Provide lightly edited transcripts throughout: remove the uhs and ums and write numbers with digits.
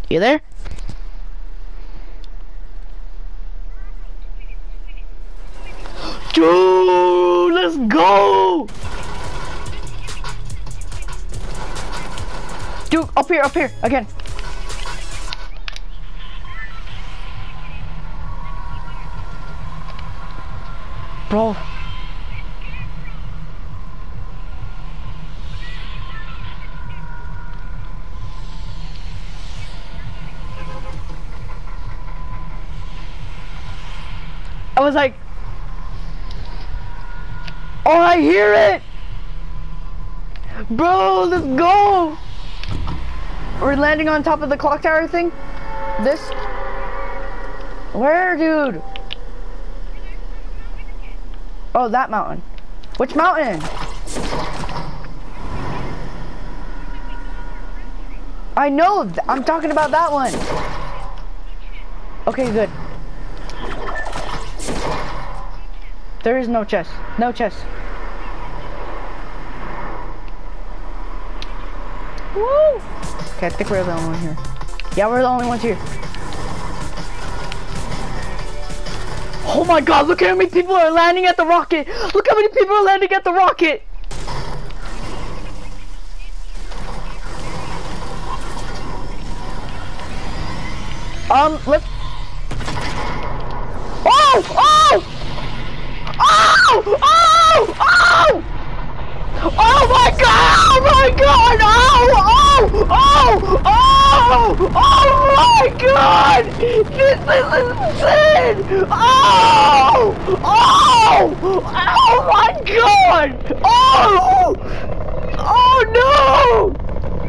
You there? Dude, let's go! Dude, up here, again. Bro. I was like, oh, I hear it! Bro, let's go! We're landing on top of the clock tower thing? This? Where, dude? Oh, that mountain. Which mountain? I know, I'm talking about that one. Okay, good. There is no chest. No chest. Woo! Okay, I think we're the only one here. Yeah, we're the only ones here. Oh my god, look how many people are landing at the rocket! Look how many people are landing at the rocket! Let's... Oh! Oh! Oh! Oh! Oh! Oh my god! Oh my god! Oh! Oh! Oh! Oh my god! This is insane! Oh! Oh! Oh my god! Oh! Oh no!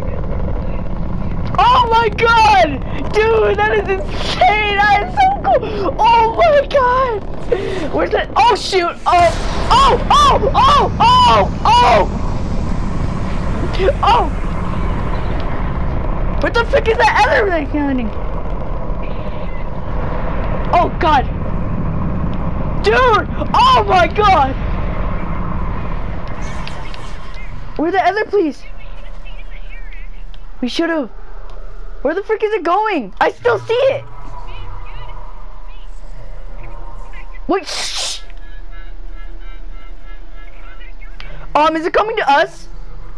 Oh my god! Dude, that is insane! That is so cool! Oh my god! Where's that? Oh shoot! Oh! Oh! Oh! Oh! Oh! Oh! Oh! What the frick is that other thing happening? Oh god! Dude! Oh my god! Where's the other police? We should've. Where the frick is it going? I still see it! Wait, shh! Is it coming to us?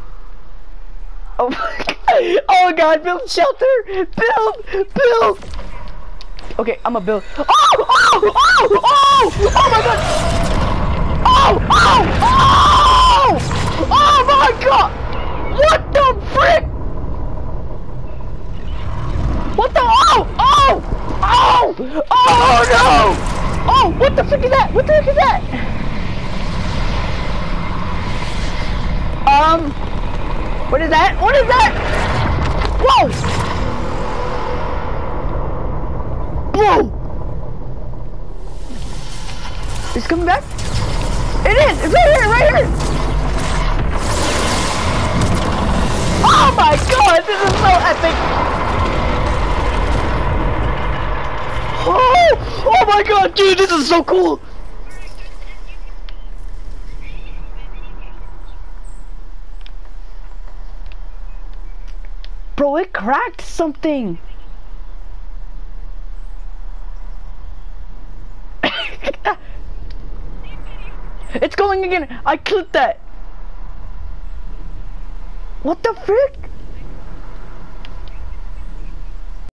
Oh my god! Oh god, build shelter! Build! Okay, I'ma build. Oh! Oh! Oh! Oh! Oh my god! Oh! Oh! Oh! Oh my god! What the frick? What the? Oh! Oh! Oh! Oh no! Oh! What the frick is that? What the heck is that? What is that? What is that? Whoa! Whoa! It's coming back? It is! It's right here! Right here! Oh my god! This is so epic! Oh! Oh my god, dude, this is so cool! Bro, it cracked something! It's going again! I clicked that! What the frick?